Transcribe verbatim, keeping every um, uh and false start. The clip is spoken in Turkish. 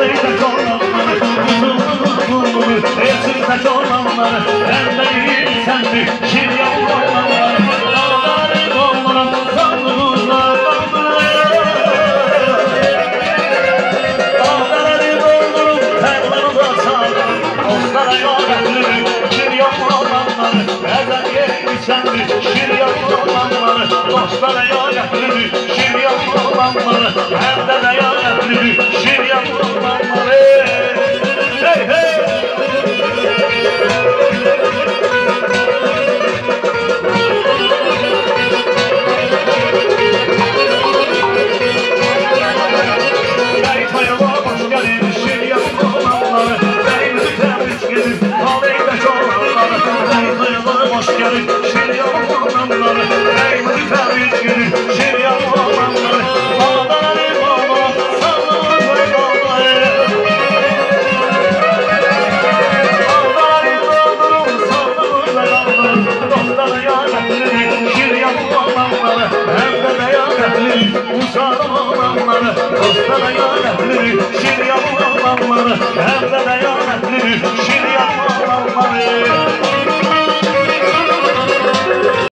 Ağlayacak olanları, uzun esirtecek olanları, hem de iyi sendir, şiryan olanları. Dağları doldurup sandığınızla kaldırır. Dağları doldurup terlarına sağlar. Dostlara yönetilir, şiryan olanları, ezel yerini sendir, şiryan olanları. Dostlara yönetilir, şiryan olanları, hem de de yönetilir, şiryan olanları. Hey hey! Hoş geldin, şiryan olanları, eymini tebrik edin, şiryan olanları, ağları baba, sağları babayı. Ağları doldurun, sağları babayı, dostlara yönetilir, şiryan olanları, hem de de yönetilir, uzağın olanları, dostlara yönetilir, şiryan olanları, hem de de yönetilir, şiryan olanları.